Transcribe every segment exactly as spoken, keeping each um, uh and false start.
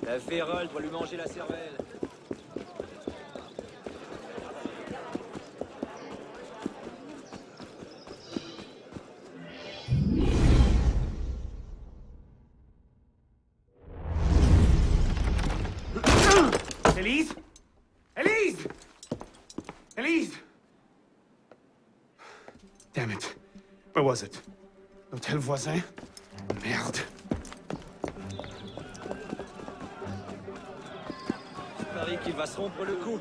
La vérole doit lui manger la cervelle. Élise? Élise? Élise? Damn it. Where was it? L'hôtel voisin? Merde. Je parie qu'il va se rompre le cou.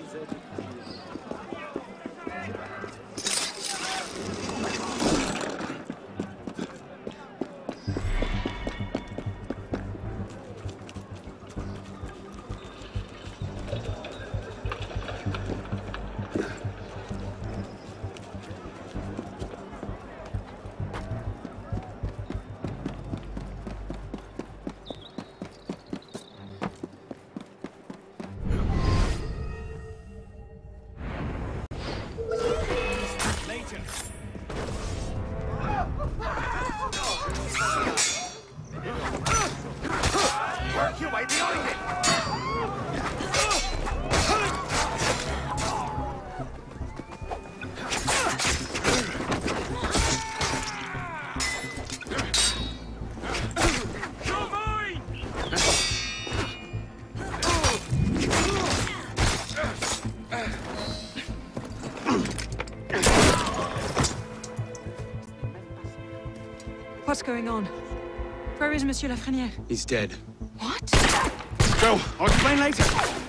What's going on? Where is Monsieur Lafrenière? He's dead. What? Go! I'll explain later!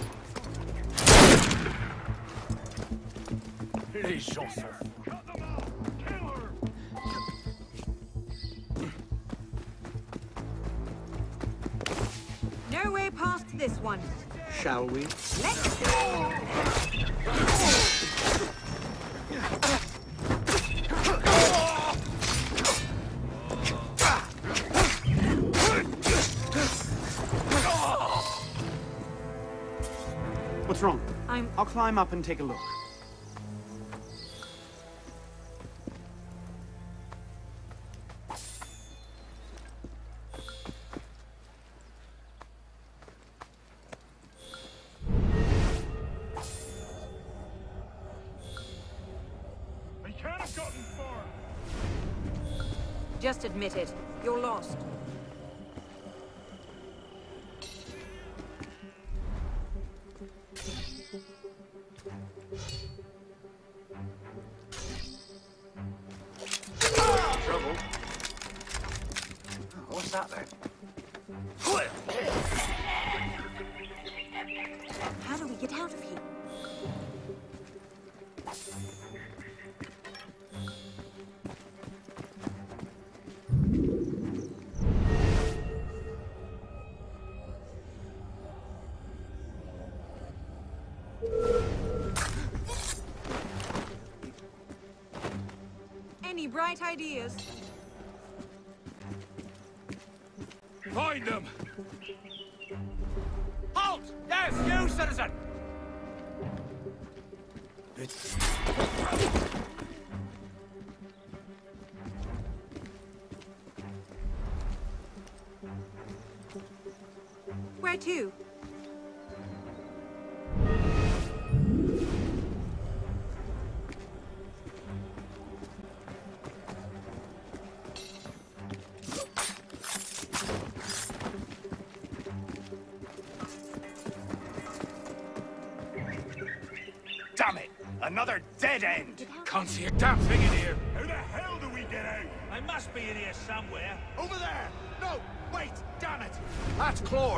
Les gens sont... No way past this one. Shall we? Let's go! What's wrong? I'm... I'll climb up and take a look. They can't have gotten far. Just admit it. You're lost. Trouble? What's that then? How do we get out of here? Any bright ideas? Find them! Halt! Yes, you, citizen! Where to? Damn it! Another dead end! Can't see a damn thing in here! How the hell do we get out? I must be in here somewhere. Over there! No! Wait! Damn it! That's Claude.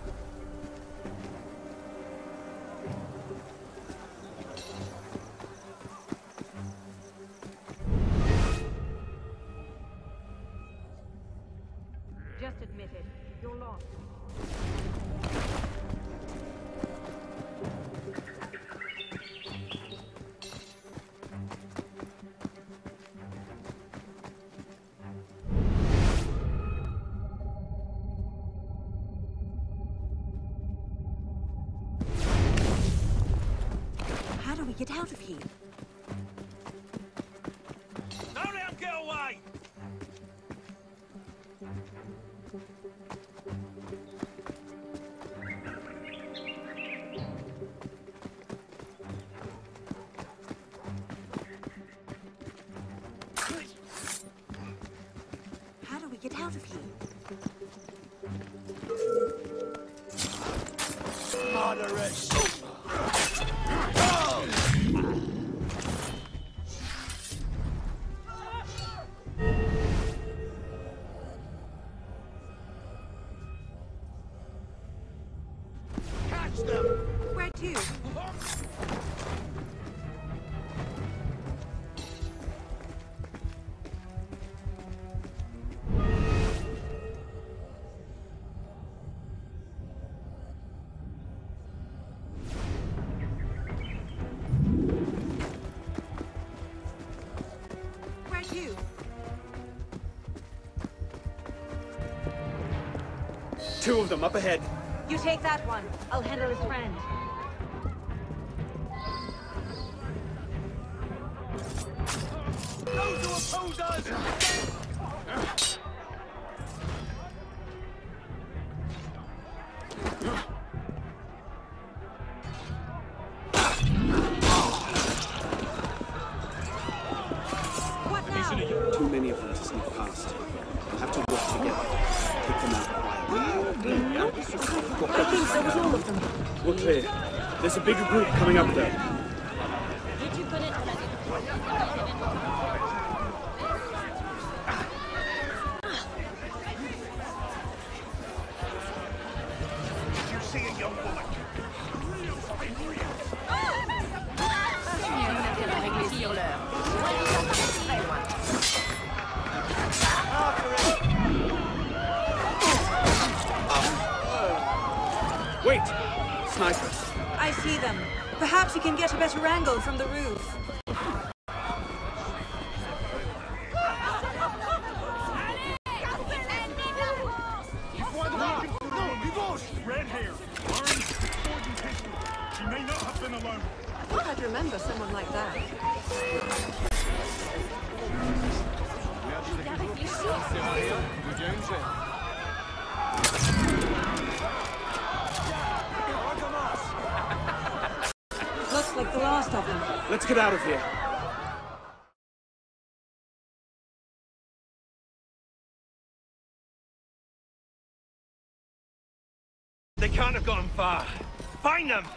Just admit it. You're lost. How do we get out of here? Don't let him get away! Where to? Where to? Two of them up ahead. You take that one. I'll handle his friend. Those who oppose us! What now? Too many of them to sneak past. We'll have to work together. Take them out quietly. I think that was all of them. We're clear. There's a bigger group coming up there. Did you see a young woman? Wait! Snipers. I see them. Perhaps we can get a better angle from the roof. Red hair, orange, poison pistol. She may not have been alone. I thought I'd remember someone like that. Looks like the last of them. Let's get out of here. They can't have gone far. Find them!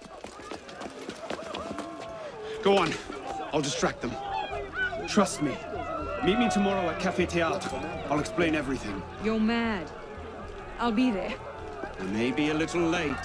Go on. I'll distract them. Trust me. Meet me tomorrow at Café Théâtre. I'll explain everything. You're mad. I'll be there. I may be a little late.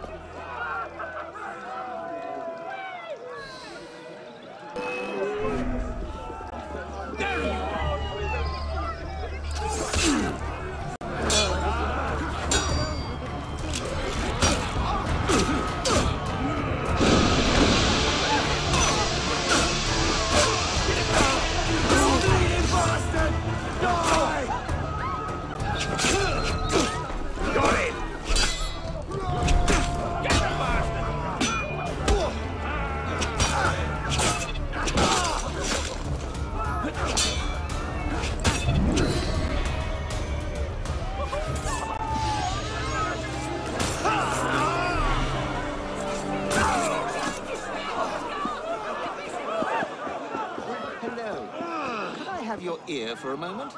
Ear for a moment.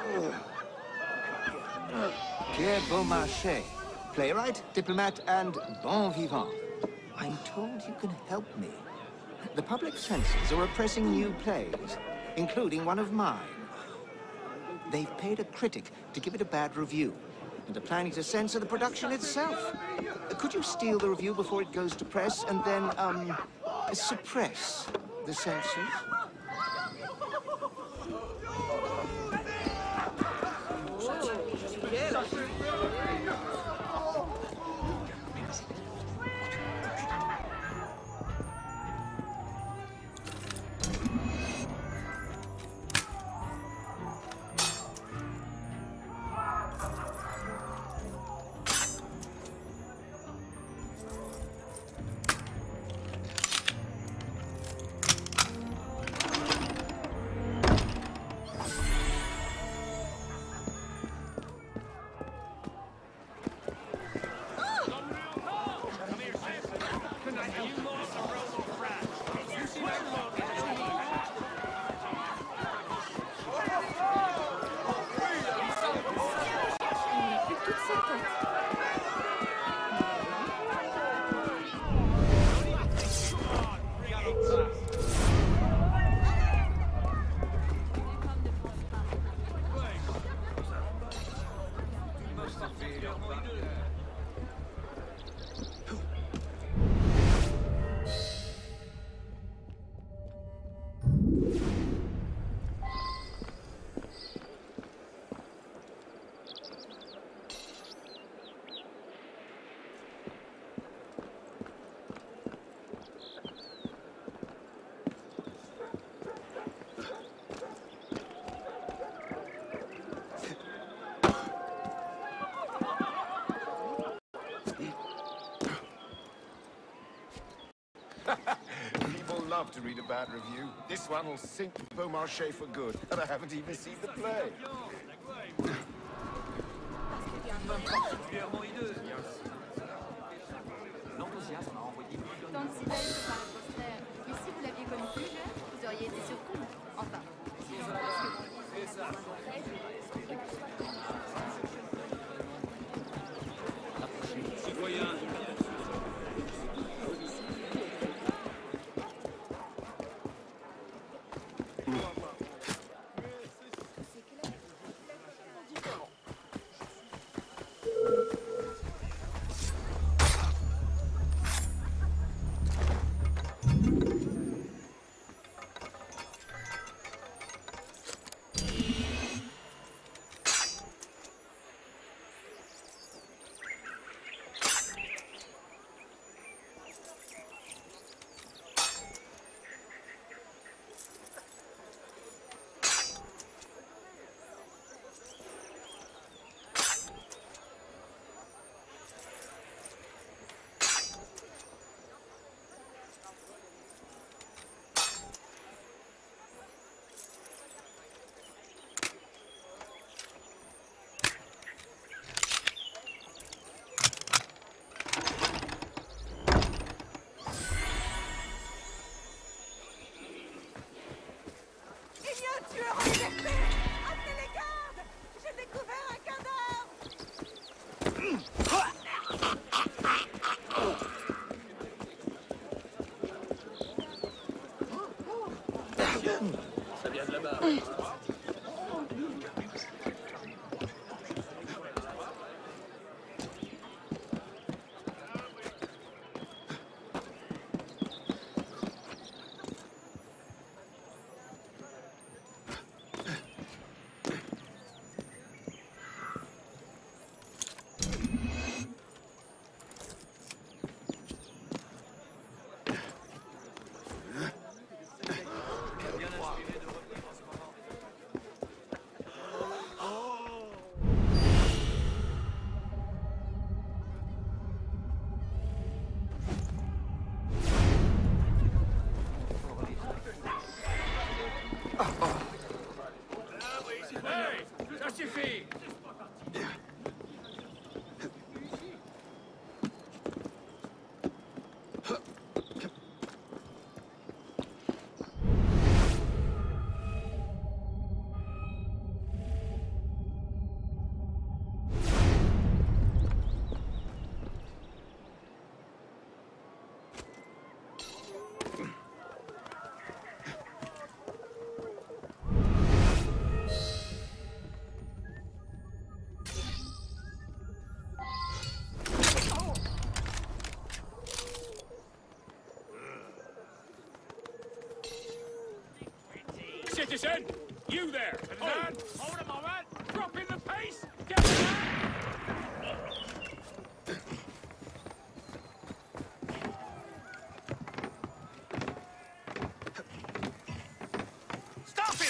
Pierre Beaumarchais, playwright, diplomat, and bon vivant. I'm told you can help me. The public censors are oppressing new plays, including one of mine. They've paid a critic to give it a bad review, and are planning to censor the production itself. Could you steal the review before it goes to press, and then, um, suppress the censors? love to read a bad review. This one will sink Beaumarchais for good, and I haven't even seen the play. Tant de si belle que par le poster. Et si vous l'aviez connu plus jeune, vous auriez été surpris. Enfin, si j'en pense que vous dites ça. Citoyen. Ça vient de là-bas. Citizen! You there! Oh, hold a moment! Drop in the pace! Get back! Stop him!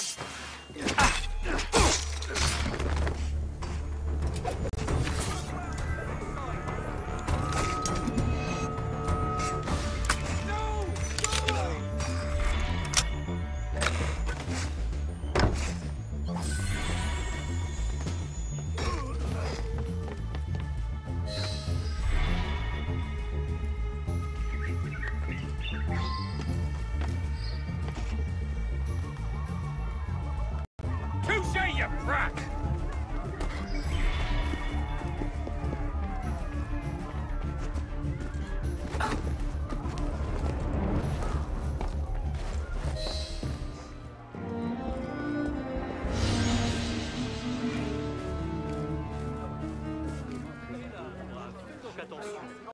Attention.